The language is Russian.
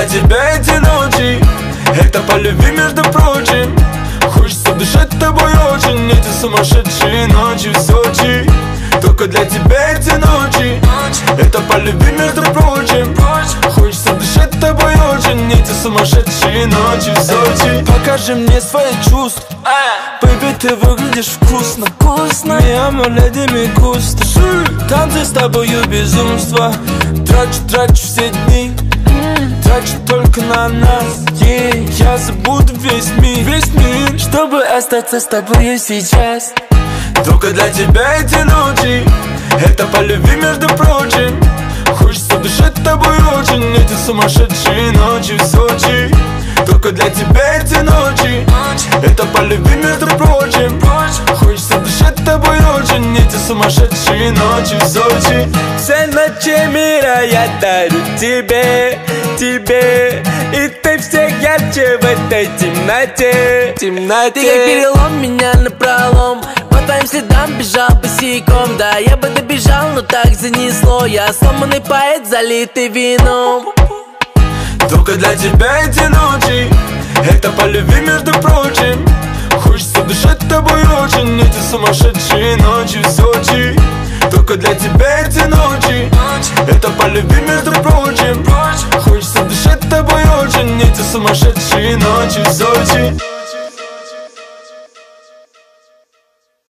тебя эти ночи, это по любви, между прочим. Хочется дышать тобой очень, эти сумасшедшие ночи в Сочи. Только для тебя эти ночи, это по любви, между прочим. Хочется дышать тобой очень, эти сумасшедшие ночи в Сочи. Покажи мне свои чувства, baby, ты выглядишь вкусно. Mi amor, леди ми густо. Танцы с тобою безумство. Трачу все дни, трачу только на нас. Я забуду весь мир, чтобы остаться с тобою сейчас. Только для тебя эти ночи, это по любви, между прочим. Хочется дышать тобой очень, эти сумасшедшие ночи в Сочи. Только для тебя эти ночи, это по любви, между прочим. Хочется дышать тобой очень, эти сумасшедшие ночи в Сочи. Все ночи мира я дарю тебе, и ты все ярче в этой темноте. Ты как перелом, меня напролом, по твоим следам бежал босиком. Да, я бы добежал, но так занесло. Я сломанный поэт, залитый вином. Только для тебя эти ночи, это по любви, между прочим. Хочется дышать тобой очень, эти сумасшедшие ночи в Сочи. Только для тебя эти ночи, это по любви, между прочим. Хочется дышать тобой очень, эти сумасшедшие ночи в Сочи.